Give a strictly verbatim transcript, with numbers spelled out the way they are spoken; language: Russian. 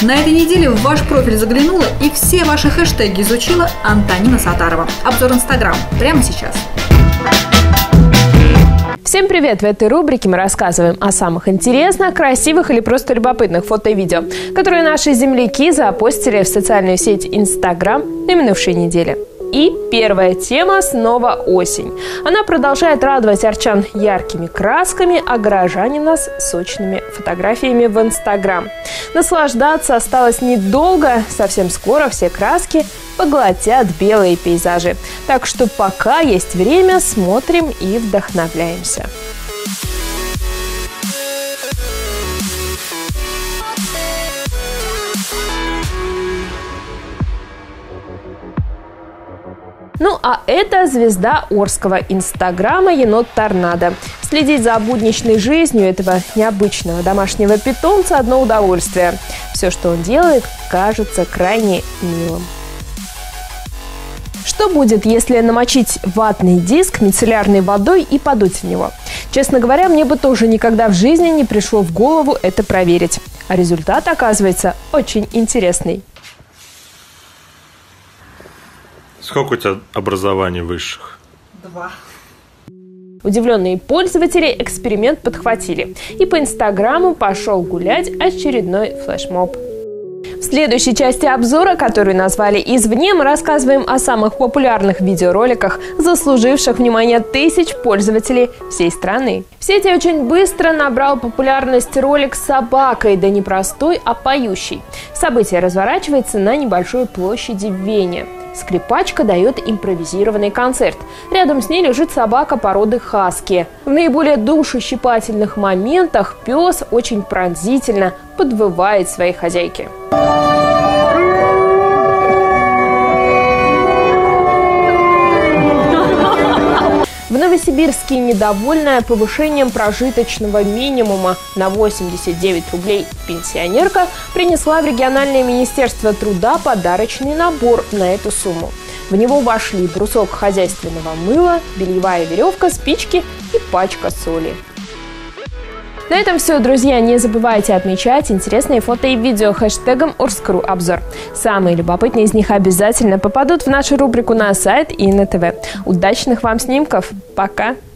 На этой неделе в ваш профиль заглянула и все ваши хэштеги изучила Антонина Сатарова. Обзор Инстаграм прямо сейчас. Всем привет! В этой рубрике мы рассказываем о самых интересных, красивых или просто любопытных фото и видео, которые наши земляки запостили в социальную сеть Инстаграм на минувшей неделе. И первая тема – снова осень. Она продолжает радовать арчан яркими красками, а горожане нас сочными фотографиями в Инстаграм. Наслаждаться осталось недолго, совсем скоро все краски поглотят белые пейзажи. Так что пока есть время, смотрим и вдохновляемся. Ну а это звезда Орского инстаграма енот Торнадо. Следить за будничной жизнью этого необычного домашнего питомца – одно удовольствие. Все, что он делает, кажется крайне милым. Что будет, если намочить ватный диск мицеллярной водой и подуть в него? Честно говоря, мне бы тоже никогда в жизни не пришло в голову это проверить. А результат оказывается очень интересный. Сколько у тебя образований высших? Два. Удивленные пользователи эксперимент подхватили. И по Инстаграму пошел гулять очередной флешмоб. В следующей части обзора, которую назвали «Извне», мы рассказываем о самых популярных видеороликах, заслуживших внимание тысяч пользователей всей страны. В сети очень быстро набрал популярность ролик с собакой, да не простой, а поющий. Событие разворачивается на небольшой площади в Вене. Скрипачка дает импровизированный концерт. Рядом с ней лежит собака породы хаски. В наиболее душещипательных моментах пес очень пронзительно подвывает своей хозяйке. В Новосибирске недовольная повышением прожиточного минимума на восемьдесят девять рублей пенсионерка принесла в региональное министерство труда подарочный набор на эту сумму. В него вошли брусок хозяйственного мыла, бельевая веревка, спички и пачка соли. На этом все, друзья. Не забывайте отмечать интересные фото и видео хэштегом Орскру обзор. Самые любопытные из них обязательно попадут в нашу рубрику на сайт и на ТВ. Удачных вам снимков. Пока!